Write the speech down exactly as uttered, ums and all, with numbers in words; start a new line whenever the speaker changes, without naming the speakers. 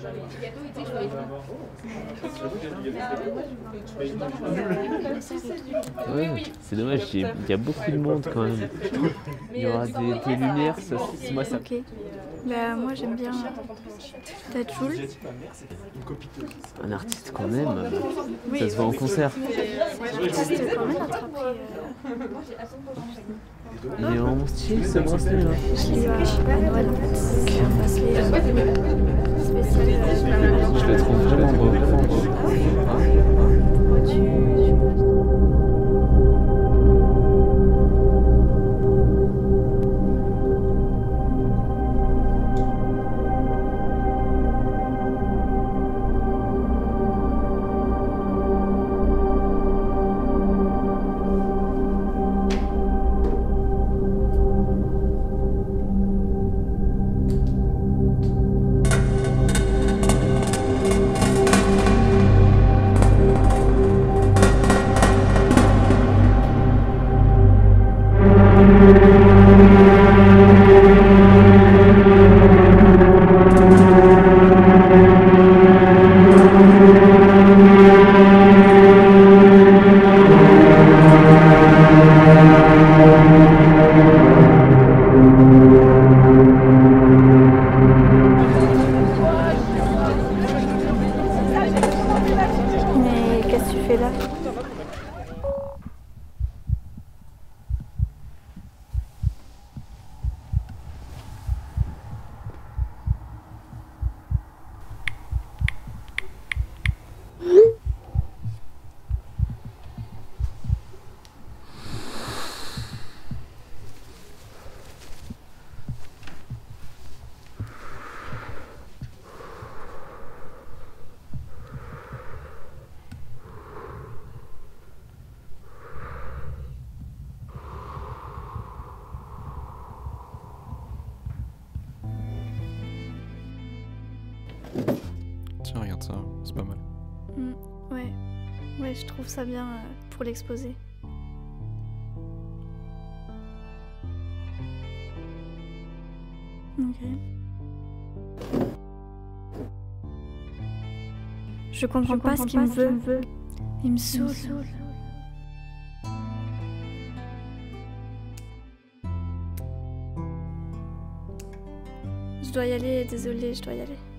Ouais, c'est dommage, il y, a, il y a beaucoup de monde quand même. Il y aura des, des lumières, ça, c'est moi ça.
Ok. Bah, moi j'aime bien Tadjoul.
Un artiste qu'on aime,
Oui,
ça se voit en concert.
c'est un artiste quand même attrapé. Euh...
Il est vraiment stylé ce bracelet là.
Je l'ai eu à Noël en fait. C'est un bracelet euh, spécial. Euh...
Je le trouve vraiment beau, vraiment beau.
Pourquoi tu... tu... Mais qu'est-ce que tu fais là?
Tiens, regarde ça, c'est pas mal.
Mmh, ouais. Ouais, je trouve ça bien euh, pour l'exposer. Ok. Je comprends, je pas, comprends ce qu'il me veut. veut. Il me saoule. Il me saoule. Je dois y aller, désolée, je dois y aller.